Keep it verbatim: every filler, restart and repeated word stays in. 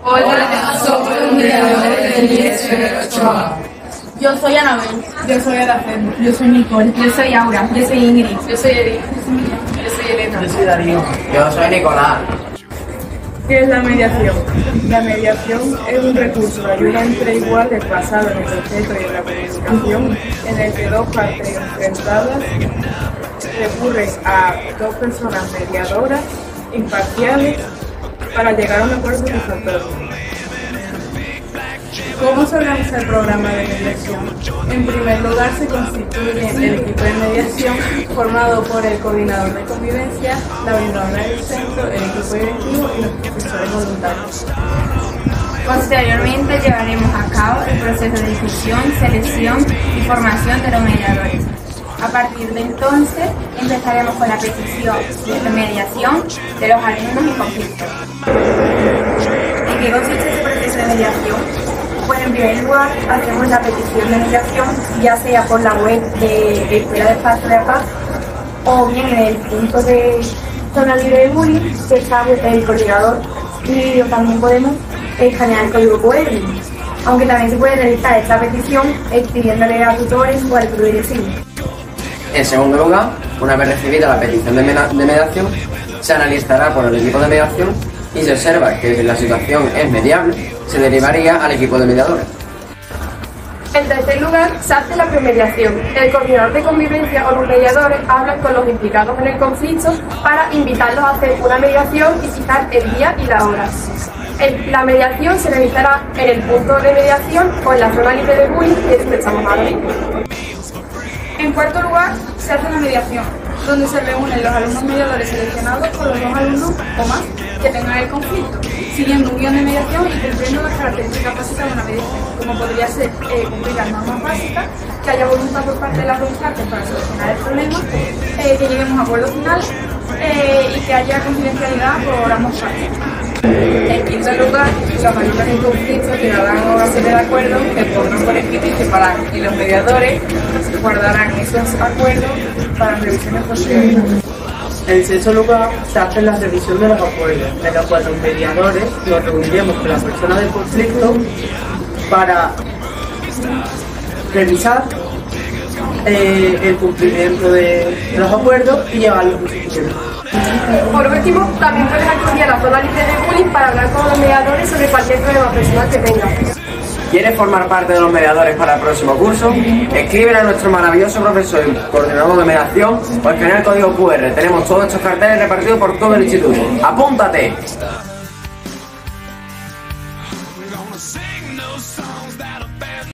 Hola, somos los mediadores del I E S F Ochoa. Yo soy Anabel. Yo soy Araceli. Yo soy Nicole. Yo soy Aura. Yo soy Ingrid. Yo soy Edith. Yo soy Elena. Yo soy Darío. Yo soy Nicolás. ¿Qué es la mediación? La mediación es un recurso de ayuda entre iguales basado en el respeto y en la comunicación, en el que dos partes enfrentadas recurren a dos personas mediadoras, imparciales, para llegar a un acuerdo satisfactorio. ¿Cómo se organiza el programa de mediación? En primer lugar, se constituye el equipo de mediación formado por el coordinador de convivencia, la orientadora del centro, el equipo directivo y los profesores voluntarios. Posteriormente llevaremos a cabo el proceso de difusión, selección y formación de los mediadores. A partir de entonces empezaremos con la petición de mediación de los alumnos en conflicto. ¿En qué consiste este proceso de mediación? Pues en primer lugar hacemos la petición de mediación, ya sea por la web de Escuela de Espacio de la Paz o bien en el punto de zona libre de bullying que está el coordinador, y también podemos escanear el código Q R, aunque también se puede realizar esta petición expidiéndole a tutores o al club directivo. En segundo lugar, una vez recibida la petición de, de mediación, se analizará por el equipo de mediación y se observa que la situación es mediable, se derivaría al equipo de mediadores. En tercer lugar, se hace la premediación. El coordinador de convivencia o los mediadores hablan con los implicados en el conflicto para invitarlos a hacer una mediación y fijar el día y la hora. El, la mediación se realizará en el punto de mediación o en la zona libre de bullying, que es donde estamos ahora mismo. En cuarto lugar, se hace la mediación, donde se reúnen los alumnos mediadores seleccionados por los dos alumnos o más que tengan el conflicto, siguiendo un guión de mediación y cumpliendo las características básicas de una mediación, como podría ser eh, cumplir las normas básicas, que haya voluntad por parte de las dos partes para solucionar el problema, eh, que lleguemos a acuerdo final eh, y que haya confidencialidad por ambas partes. En quinto lugar, los alumnos en conflicto llegarán a una serie de acuerdos que pondrán por escrito y separarán, y los mediadores guardarán esos acuerdos para revisiones posteriores. En sexto lugar, se hace la revisión de los acuerdos, en los cuales los mediadores nos reuniremos con la persona del conflicto para revisar eh, el cumplimiento de los acuerdos y llevarlos a justicia. Por último, también puedes acudir a la zona libre de bullying para hablar con los mediadores sobre cualquier problema personal que tengas. ¿Quieres formar parte de los mediadores para el próximo curso? Escríbele a nuestro maravilloso profesor y coordinador de mediación o escanea el código Q R. Tenemos todos estos carteles repartidos por todo el instituto. ¡Apúntate! We're gonna sing those songs that are bad